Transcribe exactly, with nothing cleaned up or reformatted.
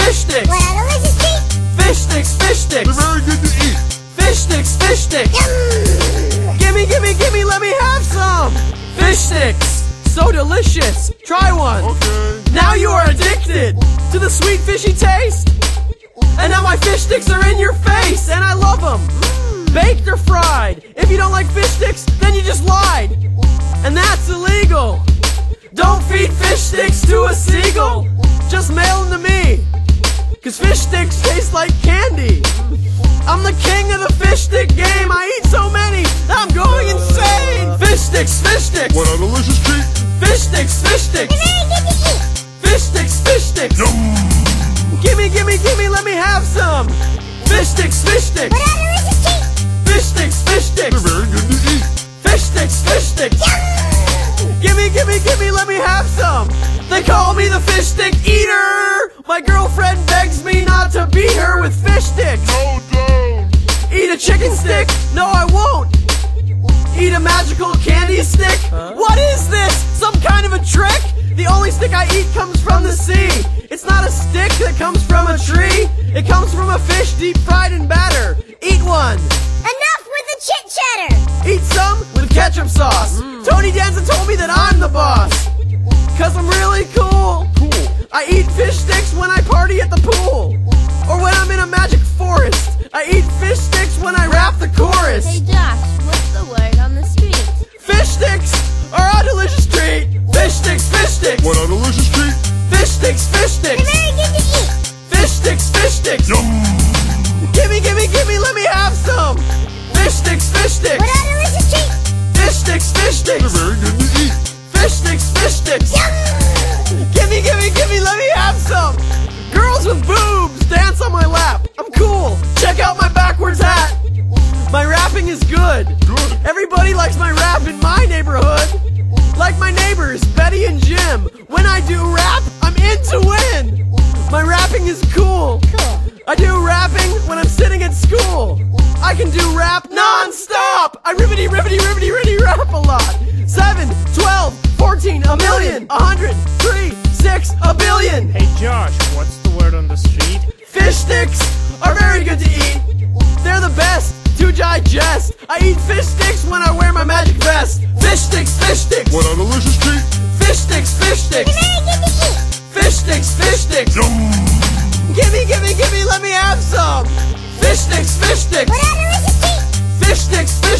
fish sticks. What a delicious treat. Fish sticks, fish sticks. They're very good to eat. Fish sticks, fish sticks. Yum. Gimme, gimme, gimme, let me have some. Fish sticks, so delicious. Try one. Okay. Now you are addicted to the sweet fishy taste. And now my fish sticks are in your face, and I love them. Baked or fried. If you don't like fish sticks, then you just lied. And that's illegal. Don't feed fish sticks to a seagull. Just mail them to me, cause fish sticks taste like candy. I'm the king of the fish stick game. I eat so many, I'm going insane. Fish sticks, fish sticks. What a delicious treat. Fish sticks, fish sticks. They're very good to eat. Fish sticks, fish sticks. Yum. Gimme, gimme, gimme, let me have some. Fish sticks, fish sticks. What a delicious treat. Fish sticks, fish sticks. They're very good to eat. Fish sticks, fish sticks. Yum. Gimme, gimme, gimme, let me have some. They call me the fish stick eater. My girlfriend begs me not to beat her with fish sticks. No, don't. Eat a chicken stick? No, I won't. Eat a magical candy stick? Huh? What is this? Some kind of a trick? The only stick I eat comes from the sea. It's not a stick that comes from a tree. It comes from a fish deep fried in batter. Eat one. Enough with the chit chatter. Eat some with ketchup sauce. Mm. Tony Danza told me that I'm the boss, cause I'm really cool. Cool. I eat fish sticks when I party at the pool, or when I'm in a magic forest. I eat fish sticks when I rap the chorus. Hey Josh, what's the word on the street? Fish sticks are a delicious treat. Fish sticks, fish sticks. What a delicious treat. Fish sticks, fish sticks. They're very good to eat. Fish sticks, fish sticks. Yum. Gimme, gimme, gimme, let me have some. Fish sticks, fish sticks. What a delicious treat. Fish sticks, fish They're sticks. very good to eat. Fish sticks, fish sticks. Yum. Gimme, gimme, gimme, let me have some. Girls with boobs dance on my lap. I'm cool. Check out my backwards hat. My rapping is good. Good. Everybody likes my rap in my neighborhood. Like my neighbors, Betty and Jim. When I do rap, I'm in to win. My rapping is cool. Cool. I do rapping when I'm sitting at school. I can do rap non-stop. I ribbity, ribbity, ribbity, ribbity rap a lot. Seven, twelve, fourteen, a million, a hundred, three, six, a billion. Hey Josh, what's the word on the street? Fish sticks are very good to eat. They're the best to digest. I eat fish sticks when I wear my magic vest. Fish sticks, fish sticks. What a delicious treat. Fish sticks, fish sticks. They're very good to eat. Fish sticks, fish sticks. Yum. Gimme, gimme, gimme, let me have some. Fish sticks, fish sticks. What a delicious treat. Fish sticks, fish